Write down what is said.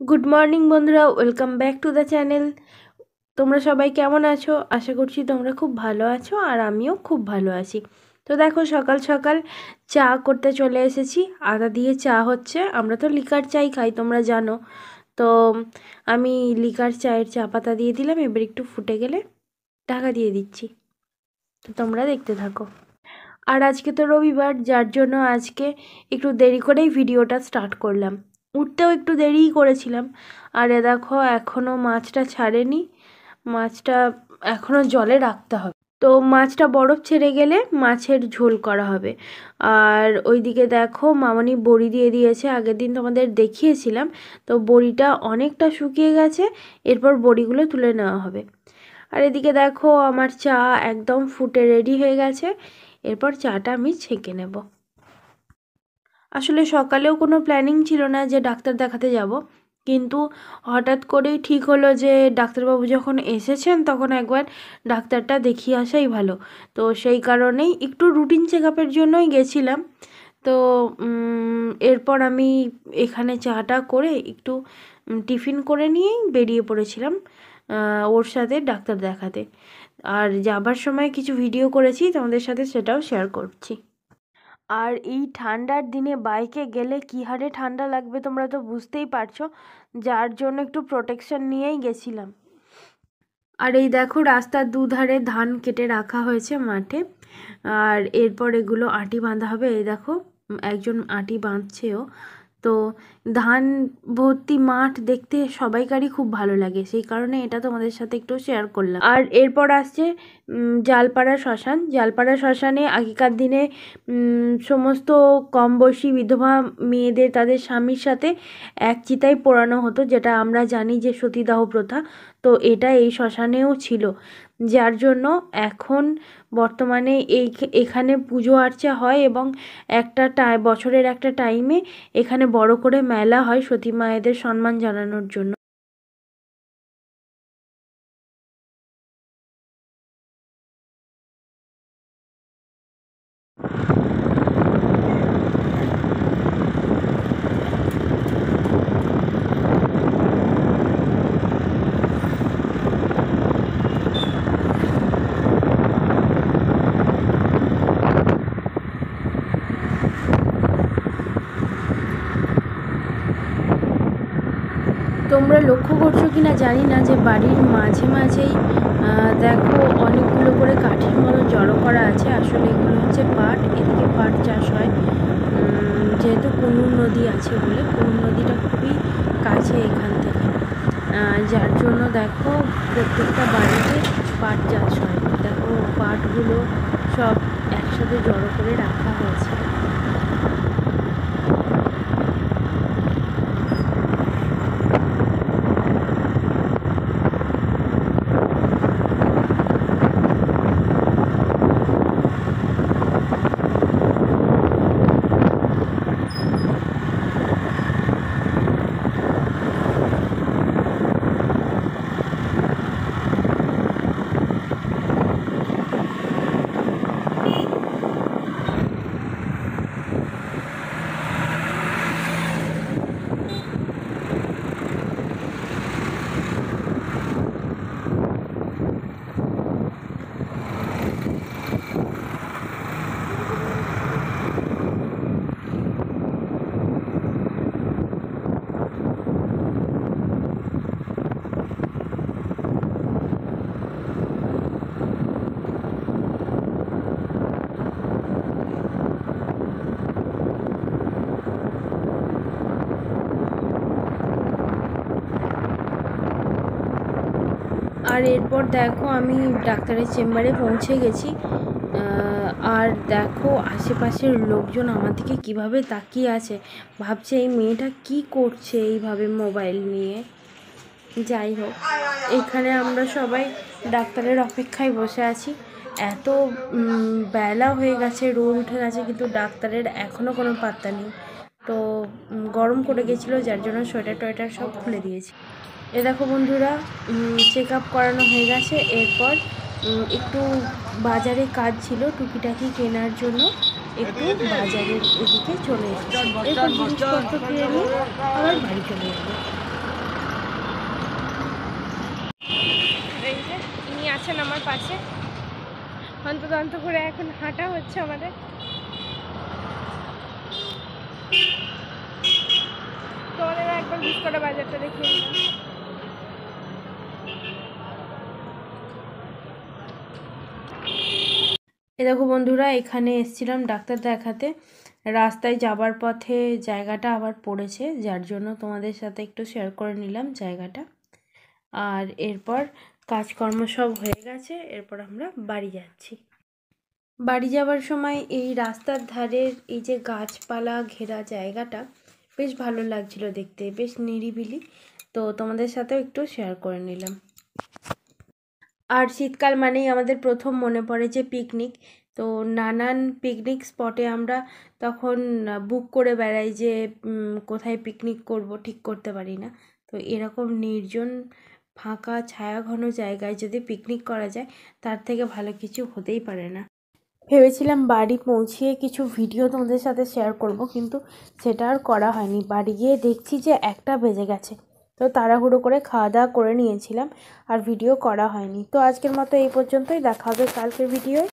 Good morning বন্ধুরা, welcome back to the channel. তোমরা সবাই কেমন আছো? আশা করছি তোমরা খুব ভালো আছো, আর আমিও খুব ভালো আছি। তো দেখো, সকাল সকাল চা করতে চলে এসেছি। আদা দিয়ে চা হচ্ছে। আমরা তো লিকার চাই খাই, তোমরা জানো। তো আমি লিকার চায়ের চা পাতা দিয়ে দিলাম। এবার একটু ফুটে গেলে ঢাকা দিয়ে দিচ্ছি। তো তোমরা দেখতে থাকো। আর আজকে তো রবিবার, যার জন্য আজকে একটু দেরি করেই ভিডিওটা স্টার্ট করলাম। উঠতেও একটু দেরিই করেছিলাম। আর এ দেখো, এখনও মাছটা ছাড়েনি। মাছটা এখনও জলে রাখতে হবে। তো মাছটা বরফ ছেড়ে গেলে মাছের ঝোল করা হবে। আর ওইদিকে দেখো, মামনি বড়ি দিয়ে দিয়েছে। আগের দিন তোমাদের দেখিয়েছিলাম। তো বড়িটা অনেকটা শুকিয়ে গেছে। এরপর বড়িগুলো তুলে নেওয়া হবে। আর এদিকে দেখো, আমার চা একদম ফুটে রেডি হয়ে গেছে। এরপর চাটা আমি ছেঁকে নেব। আসলে সকালেও কোনো প্ল্যানিং ছিল না যে ডাক্তার দেখাতে যাব, কিন্তু হঠাৎ করেই ঠিক হলো যে ডাক্তারবাবু যখন এসেছেন তখন একবার ডাক্তারটা দেখিয়ে আসাই ভালো। তো সেই কারণেই একটু রুটিন চেক আপের জন্যই গেছিলাম। তো এরপর আমি এখানে চাটা করে একটু টিফিন করে নিয়েই বেরিয়ে পড়েছিলাম ওর সাথে ডাক্তার দেখাতে। আর যাবার সময় কিছু ভিডিও করেছি, তোমাদের সাথে সেটাও শেয়ার করছি। আর এই ঠান্ডার দিনে বাইকে গেলে কী হারে ঠান্ডা লাগবে তোমরা তো বুঝতেই পারছো, যার জন্য একটু প্রোটেকশন নিয়েই গেছিলাম। আর এই দেখো, রাস্তার দুধারে ধান কেটে রাখা হয়েছে মাঠে। আর এরপর এগুলো আটি বাঁধা হবে। এই দেখো, একজন আটি বাঁধছেও। তো ধান ভর্তি মাঠ দেখতে সবাইকারই খুব ভালো লাগে, সেই কারণে এটা তোমাদের সাথে একটু শেয়ার করলাম। আর এরপর আসছে জালপাড়া শ্মশান। জালপাড়া শ্মশানে আগেকার দিনে সমস্ত কম বয়সী বিধবা মেয়েদের তাদের স্বামীর সাথে এক চিতায় পোড়ানো হতো, যেটা আমরা জানি যে সতীদাহ প্রথা। তো এটা এই শ্মশানেও ছিল, যার জন্য এখন বর্তমানে এখানে পুজো আর্চা হয়। এবং একটা বছরের একটা টাইমে এখানে বড় করে মেলা হয় সতী মায়েদের সম্মান জানানোর জন্য। তোমরা লক্ষ্য করছো কি না জানি না, যে বাড়ির মাঝে মাঝেই দেখো অনেকগুলো করে কাঠের মতো জড়ো করা আছে। আসলে এগুলো হচ্ছে পাট। এদিকে পাট চাষ হয়। যেহেতু কুনুর নদী আছে বলে, কুনুর নদীটা খুবই কাছে এখান থেকে, যার জন্য দেখো প্রত্যেকটা বাড়িতে পাট চাষ হয়। দেখো পাটগুলো সব একসাথে জড়ো করে রাখা হয়েছে। আর এরপর দেখো, আমি ডাক্তারের চেম্বারে পৌঁছে গেছি। আর দেখো আশেপাশের লোকজন আমার দিকে কীভাবে তাকিয়ে আছে, ভাবছে এই মেয়েটা কি করছে এইভাবে মোবাইল নিয়ে। যাই হোক, এখানে আমরা সবাই ডাক্তারের অপেক্ষায় বসে আছি। এত বেলা হয়ে গেছে, রোদ উঠে গেছে, কিন্তু ডাক্তারের এখনও কোনো পাত্তা নেই। তো গরম করে গেছিলো, যার জন্য সোয়েটার টোয়েটার সব খুলে দিয়েছি। এ দেখো বন্ধুরা, চেক আপ করানো হয়ে গেছে। এরপর একটু বাজারে কাজ ছিল টুকিটাকি কেনার জন্য, একটু বাজারের এদিকে চলে এসেছি। এরপর জিনিসপত্র কিনে নিয়ে আবার বাড়ি চলে যাবো। আমার পাশে, অন্তত করে এখন হাঁটা হচ্ছে আমাদের। তোমাদের একবার বিস্কুটের বাজারটা দেখিয়ে দিলাম। এ দেখো বন্ধুরা, এখানে এসেছিলাম ডাক্তার দেখাতে। রাস্তায় যাবার পথে জায়গাটা আবার পড়েছে, যার জন্য তোমাদের সাথে একটু শেয়ার করে নিলাম জায়গাটা। আর এরপর কাজকর্ম সব হয়ে গেছে, এরপর আমরা বাড়ি যাচ্ছি। বাড়ি যাওয়ার সময় এই রাস্তার ধারের এই যে গাছপালা ঘেরা জায়গাটা বেশ ভালো লাগছিল দেখতে, বেশ নিরিবিলি। তো তোমাদের সাথেও একটু শেয়ার করে নিলাম। আর শীতকাল মানেই আমাদের প্রথম মনে পড়ে যে পিকনিক। তো নানান পিকনিক স্পটে আমরা তখন বুক করে বেড়াই যে কোথায় পিকনিক করব, ঠিক করতে পারি না। তো এরকম নির্জন ফাঁকা ছায়া ঘন জায়গায় যদি পিকনিক করা যায়, তার থেকে ভালো কিছু হতেই পারে না। ভেবেছিলাম বাড়ি পৌঁছিয়ে কিছু ভিডিও তোমাদের সাথে শেয়ার করব, কিন্তু সেটা আর করা হয়নি। বাড়ি গিয়ে দেখছি যে 1টা বেজে গেছে। তো তাড়াহুড়ো করে খাওয়া দাওয়া করে নিয়েছিলাম, আর ভিডিও করা হয়নি। তো আজকের মতো এই পর্যন্তই, দেখা হবে কালকের ভিডিওয়।